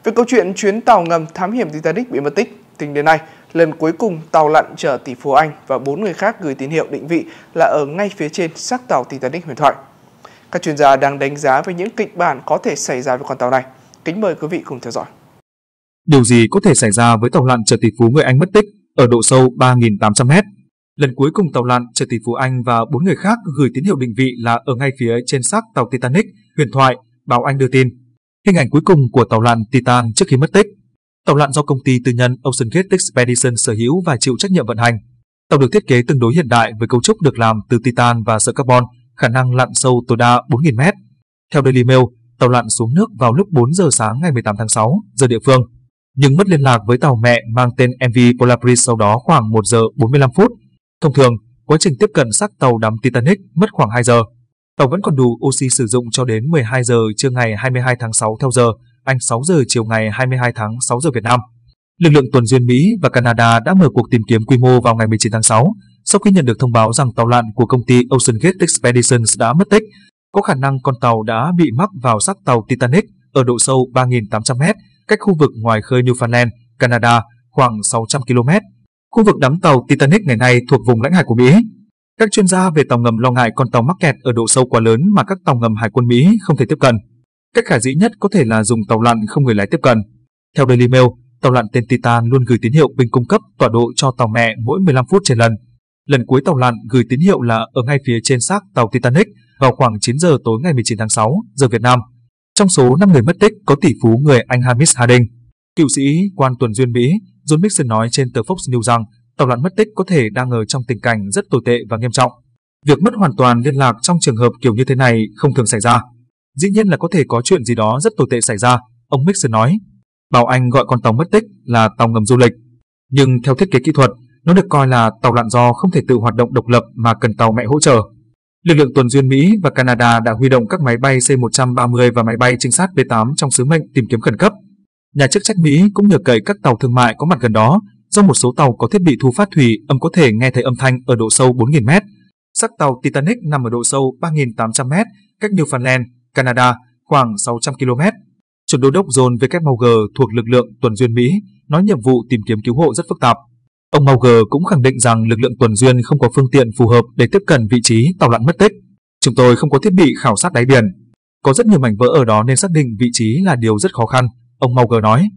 Về câu chuyện chuyến tàu ngầm thám hiểm Titanic bị mất tích, tính đến nay, lần cuối cùng tàu lặn chở tỷ phú Anh và 4 người khác gửi tín hiệu định vị là ở ngay phía trên xác tàu Titanic huyền thoại. Các chuyên gia đang đánh giá về những kịch bản có thể xảy ra với con tàu này. Kính mời quý vị cùng theo dõi. Điều gì có thể xảy ra với tàu lặn chở tỷ phú người Anh mất tích ở độ sâu 3.800 m? Lần cuối cùng tàu lặn chở tỷ phú Anh và 4 người khác gửi tín hiệu định vị là ở ngay phía trên xác tàu Titanic huyền thoại, báo Anh đưa tin. Hình ảnh cuối cùng của tàu lặn Titan trước khi mất tích. Tàu lặn do công ty tư nhân Ocean Gate Expedition sở hữu và chịu trách nhiệm vận hành. Tàu được thiết kế tương đối hiện đại với cấu trúc được làm từ titan và sợi carbon, khả năng lặn sâu tối đa 4.000 m. Theo Daily Mail, tàu lặn xuống nước vào lúc 4 giờ sáng ngày 18 tháng 6 giờ địa phương, nhưng mất liên lạc với tàu mẹ mang tên MV Polaris sau đó khoảng 1 giờ 45 phút. Thông thường, quá trình tiếp cận xác tàu đắm Titanic mất khoảng 2 giờ. Tàu vẫn còn đủ oxy sử dụng cho đến 12 giờ trưa ngày 22 tháng 6 theo giờ Anh, 6 giờ chiều ngày 22 tháng 6 giờ Việt Nam. Lực lượng tuần duyên Mỹ và Canada đã mở cuộc tìm kiếm quy mô vào ngày 19 tháng 6 sau khi nhận được thông báo rằng tàu lặn của công ty Ocean Gate Expeditions đã mất tích. Có khả năng con tàu đã bị mắc vào xác tàu Titanic ở độ sâu 3.800 m, cách khu vực ngoài khơi Newfoundland, Canada khoảng 600 km. Khu vực đắm tàu Titanic ngày nay thuộc vùng lãnh hải của Mỹ. Các chuyên gia về tàu ngầm lo ngại con tàu mắc kẹt ở độ sâu quá lớn mà các tàu ngầm hải quân Mỹ không thể tiếp cận. Cách khả dĩ nhất có thể là dùng tàu lặn không người lái tiếp cận. Theo Daily Mail, tàu lặn tên Titan luôn gửi tín hiệu ping cung cấp tọa độ cho tàu mẹ mỗi 15 phút trên lần. Lần cuối tàu lặn gửi tín hiệu là ở ngay phía trên xác tàu Titanic vào khoảng 9 giờ tối ngày 19 tháng 6 giờ Việt Nam. Trong số 5 người mất tích có tỷ phú người Anh Hamish Harding. Cựu sĩ quan tuần duyên Mỹ John Mixon nói trên tờ Fox News rằng tàu lặn mất tích có thể đang ở trong tình cảnh rất tồi tệ và nghiêm trọng. Việc mất hoàn toàn liên lạc trong trường hợp kiểu như thế này không thường xảy ra. Dĩ nhiên là có thể có chuyện gì đó rất tồi tệ xảy ra, ông Mixon nói. Báo Anh gọi con tàu mất tích là tàu ngầm du lịch. Nhưng theo thiết kế kỹ thuật, nó được coi là tàu lặn do không thể tự hoạt động độc lập mà cần tàu mẹ hỗ trợ. Lực lượng tuần duyên Mỹ và Canada đã huy động các máy bay C-130 và máy bay trinh sát B-8 trong sứ mệnh tìm kiếm khẩn cấp. Nhà chức trách Mỹ cũng nhờ cậy các tàu thương mại có mặt gần đó, do một số tàu có thiết bị thu phát thủy âm có thể nghe thấy âm thanh ở độ sâu 4.000 m. Xác tàu Titanic nằm ở độ sâu 3.800 m, cách Newfoundland, Canada khoảng 600 km. Chuẩn đô đốc John W. Mauger thuộc lực lượng tuần duyên Mỹ nói nhiệm vụ tìm kiếm cứu hộ rất phức tạp. Ông Mauger cũng khẳng định rằng lực lượng tuần duyên không có phương tiện phù hợp để tiếp cận vị trí tàu lặn mất tích. Chúng tôi không có thiết bị khảo sát đáy biển. Có rất nhiều mảnh vỡ ở đó nên xác định vị trí là điều rất khó khăn, ông Mauger nói.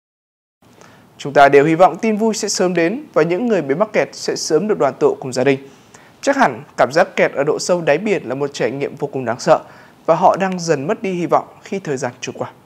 Chúng ta đều hy vọng tin vui sẽ sớm đến và những người bị mắc kẹt sẽ sớm được đoàn tụ cùng gia đình. Chắc hẳn cảm giác kẹt ở độ sâu đáy biển là một trải nghiệm vô cùng đáng sợ và họ đang dần mất đi hy vọng khi thời gian trôi qua.